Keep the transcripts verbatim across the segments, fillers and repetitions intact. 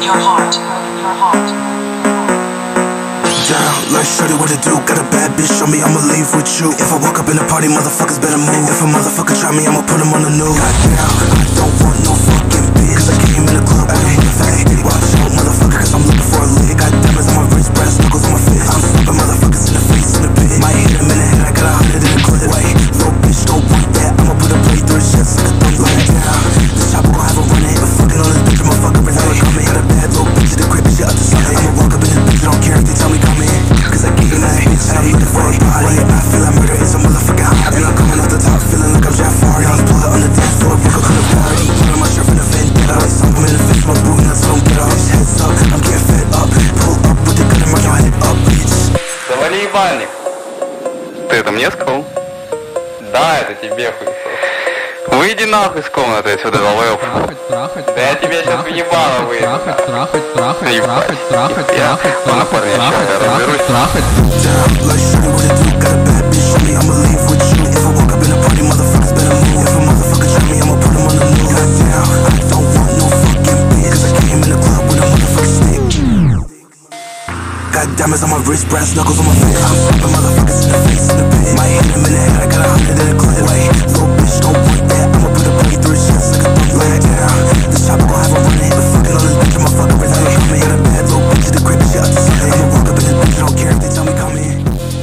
in your heart. In your heart. Down, like shorty, what to do? Got a bad bitch on me, I'ma leave with you. If I walk up in the party, motherfuckers better move. If a motherfucker try me, I'ma put him on the news. Goddamn, I don't want no fucking bitch, cause I came in the club with a fat. Watch out, motherfucker, cause I'm looking for a lick. Got diamonds on my wrist, brass knuckles on my fist. I'm slapping motherfuckers in the face in the pit. Might hit him in the head, I got a hundred in the clip. Wait, little bitch don't want that, I'ma put a blade through his chest like a thumb like down. This chopper gon' have a run it, but fucking on this bitch, I'ma fuck up and have a coming. Got a bad little bitch at the crib, and shit up to something. I'ma walk up in this bitch, I don't care if they tell me come in. Cause I get in that bitch, and I'm looking for a body. I feel like murder is a motherfucking hobby. And I'm coming off the top, feeling like I'm Jafari. I'm blood on the dance floor, broke up in the party. Put on my shirt from the vendetta. I saw him in the face, my boot nuts don't get off. Heads up, I'm getting fed up. Pull up with the gun and mark your head up, bitch. Завали ебальник. Ты это мне сказал? Да, это тебе хуй. Выйди нахуй с комнаты отсюда, долбоёб. Трахать, трахать, Да я тебе сейчас в ебало выйду. трахать, трахать, трахать, Ебать. трахать, трахать, Я трахать, на парня трахать, сейчас разберусь. трахать. Down, like shorty, what to do? Got a bad bitch on me, I'ma leave with you. If I walk up in the party, motherfuckers better move. If a motherfucker try me, I'ma put him on the news. Goddamn, I don't want no fucking bitch, cause I came in the club with a motherfucking stick. Got diamonds on my wrist, brass knuckles on my face. I'm slapping motherfuckers in the face in the pit. Might hit him in the head, I got a hundred in the clip. Wait, little bitch don't want that, I'ma put a blade through his chest like a thumb like down. This chopper gon' have a run it, but fucking on this bitch, I'ma fuck up and have a coming. Got a bad little bitch at the crib, and shit up to something. I'ma walk up in this bitch, I don't care if they tell me come in.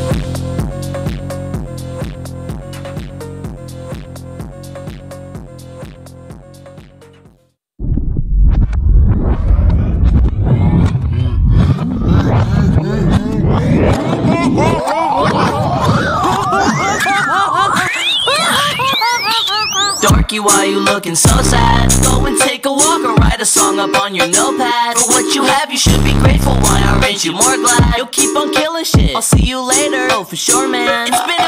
Darky, why you looking so sad? Go and take a walk or write a song up on your notepad. For what you have, you should be grateful. Why aren't you more glad? You'll keep on killing shit. I'll see you later. Oh, for sure, man. It's been